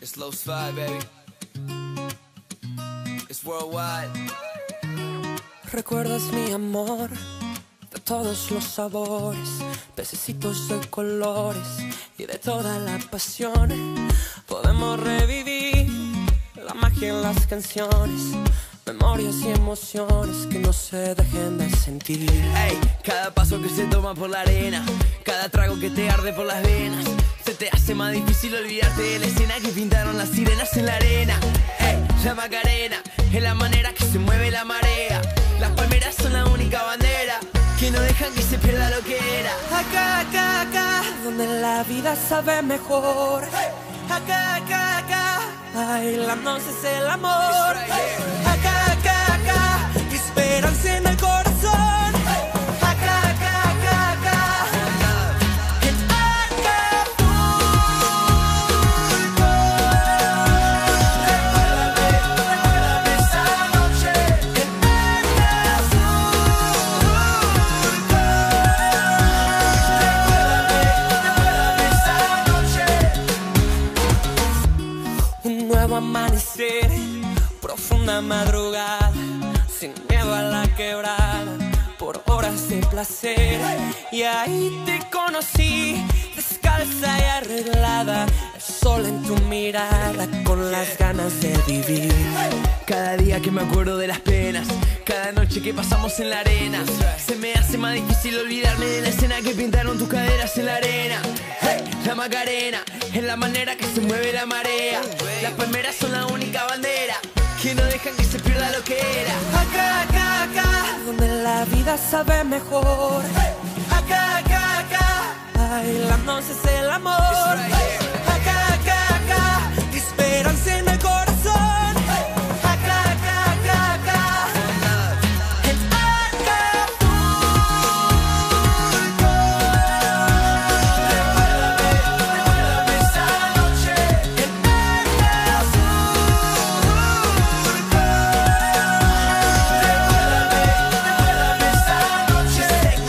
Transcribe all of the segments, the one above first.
Slow slide, baby. It's worldwide. Recuerdas mi amor de todos los sabores, pececitos de colores y de toda la pasión. Podemos revivir la magia en las canciones, memorias y emociones que no se dejen de sentir. Ey, cada paso que se toma por la arena, cada trago que te arde por las venas, se te hace más difícil olvidarte de la escena que pintaron las sirenas en la arena. Ey, la Macarena es la manera que se mueve la marea. Las palmeras son la única bandera que no dejan que se pierda lo que era. Acá, acá, acá, donde la vida sabe mejor. Acá, acá, acá, bailando es el amor. Acá, acá, acá, esperanza en el corazón. Acá, acá, acá, acá, en Acapulco. Recuérdame esa noche en Acapulco. Recuérdame esa noche. Un nuevo amanecer, profunda madrugada, sin miedo a la quebrada, por horas de placer. Y ahí te conocí, descalza y arreglada, el sol en tu mirada, con las ganas de vivir. Cada día que me acuerdo de las penas, cada noche que pasamos en la arena, se me hace más difícil olvidarme de la escena que pintaron tus caderas en la arena. Hey, la Macarena es la manera que se mueve la marea. Las palmeras son la única bandera que no dejan que se pierda lo que era. Acá, acá, acá, donde la vida sabe mejor. Acá, acá, acá, bailando es el amor. Acá, acá, acá, esperanza en el corazón. Acá, acá, acá, acá, en Acapulco. Recuérdame esa noche en Recuérdame esa noche en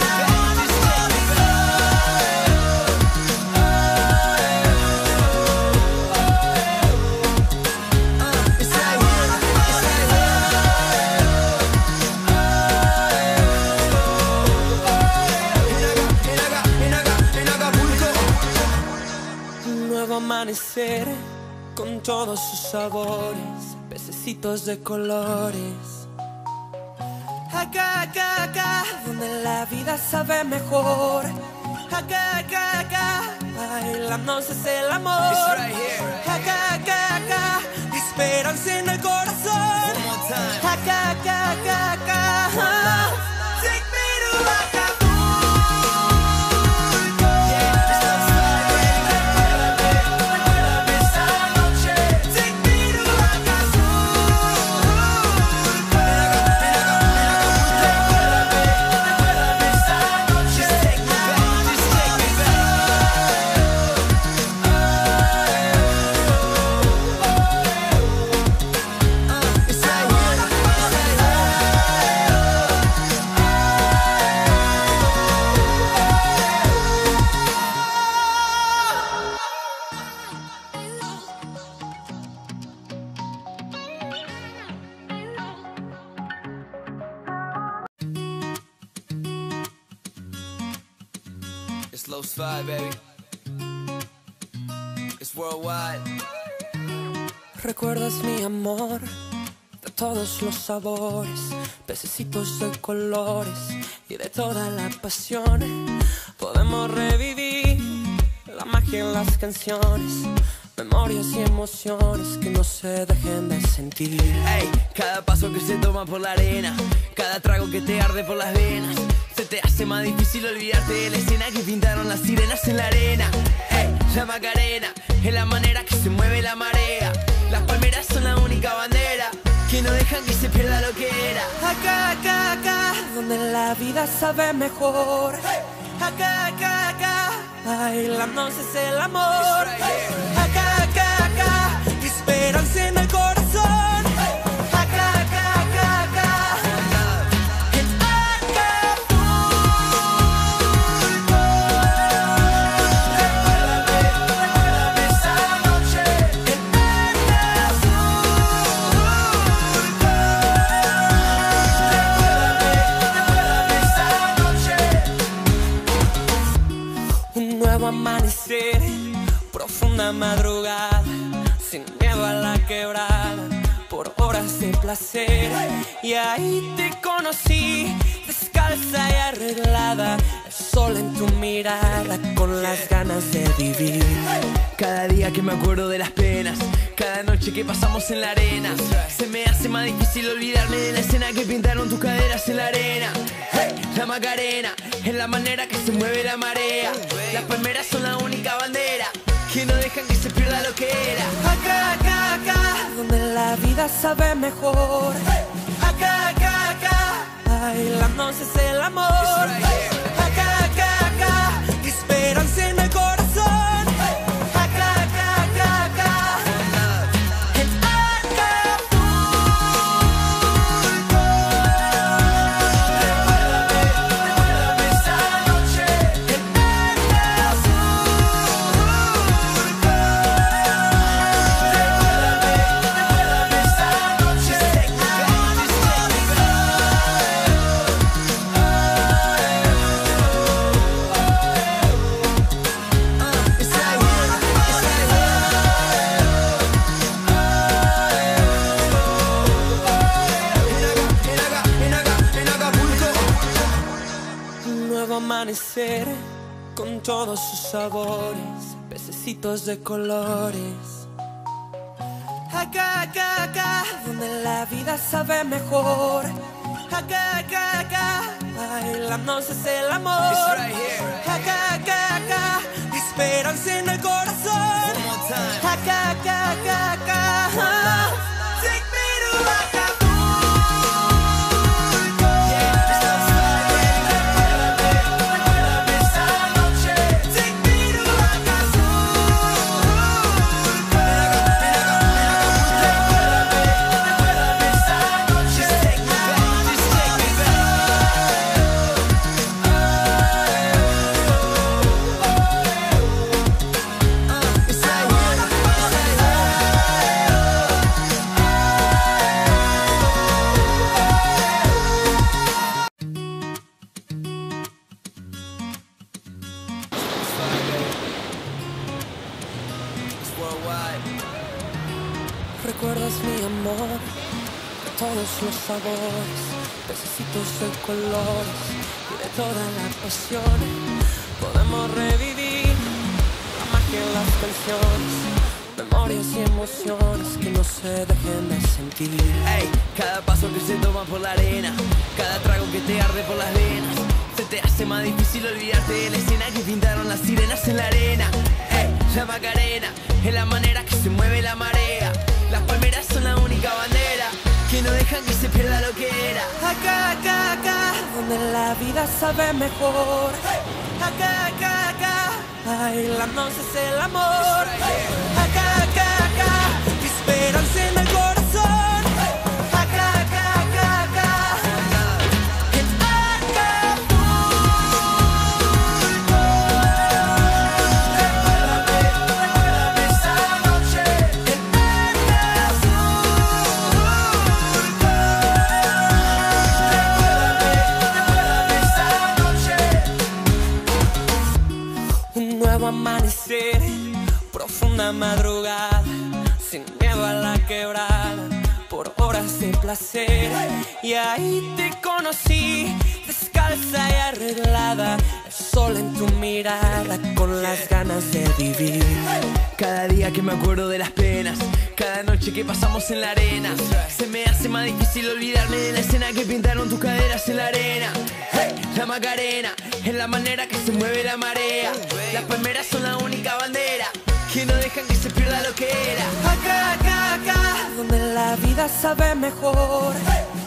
Un nuevo amanecer con todos sus sabores, pececitos de colores. Acá, acá, acá, donde la vida sabe mejor. Acá, acá, acá, bailando es el amor. Acá, acá, acá, esperanza en el corazón. Acá, acá, acá, acá, take me to Acapulco. Recuérdame esa noche, take me to Acapulco. Recuérdame esa noche, take me Slow slide, baby. It's worldwide. Recuerdas mi amor de todos los sabores, pececitos de colores y de toda la pasión. Podemos revivir la magia en las canciones, memorias y emociones que no se dejen de sentir. Ey, cada paso que se toma por la arena, cada trago que te arde por las venas, se te hace más difícil olvidarte de la escena que pintaron las sirenas en la arena. Ey, la Macarena es la manera que se mueve la marea. Las palmeras son la única bandera que no dejan que se pierda lo que era. Acá, acá, acá, donde la vida sabe mejor. Acá, acá, acá, bailando es el amor. Acá, acá, acá, esperanza en el corazón. Acá, acá, acá, acá, en Acapulco. Recuérdame esa noche en madrugada, sin miedo a la quebrada, por horas de placer. Y ahí te conocí, descalza y arreglada, el sol en tu mirada, con las ganas de vivir. Cada día que me acuerdo de las penas, cada noche que pasamos en la arena, se me hace más difícil olvidarme de la escena que pintaron tus caderas en la arena. Hey, la Macarena es la manera que se mueve la marea. Las palmeras son la única bandera que no dejan que se pierda lo que era. Acá, acá, acá, donde la vida sabe mejor. Acá, acá, acá, bailándose es el amor. Acá, acá, acá, esperanza en el corazón. Acá, acá, acá, acá, en Acapulco. Recuérdame esa noche en amanecer con todos sus sabores, pececitos de colores. Acá, acá, acá, donde la vida sabe mejor. Acá, acá, acá, bailándose es el amor. Acá, acá, acá, esperanza en el corazón. Acá, acá, acá, acá, take me to Acapulco. Recuerdas mi amor, de todos los sabores, pececitos de colores y de toda la pasión. Podemos revivir la magia en las canciones, memorias y emociones que no se dejen de sentir. Hey, cada paso que se toma por la arena, cada trago que te arde por las venas, se te hace más difícil olvidarte de la escena que pintaron las sirenas en la arena. Hey, la Macarena es la manera que se mueve la marea. Las palmeras son la única bandera que no dejan que se pierda lo que era. Acá, acá, acá, donde la vida sabe mejor. Acá, acá, acá, bailándose es el amor. Acá, acá, acá, esperanza en el corazón. Acá, acá, acá, acá, en Acapulco. Recuérdame esa noche en un nuevo amanecer, profunda madrugada, sin miedo a la quebrada, por horas de placer. Y ahí te conocí, descalza y arreglada, el sol en tu mirada, con las ganas de vivir. Cada día que me acuerdo de las penas, cada noche que pasamos en la arena, se me hace más difícil olvidarme de la escena que pintaron tus caderas en la arena. Hey, la Macarena es la manera que se mueve la marea. Las palmeras son la única bandera que no dejan que se pierda lo que era. Acá, acá, acá, donde la vida sabe mejor.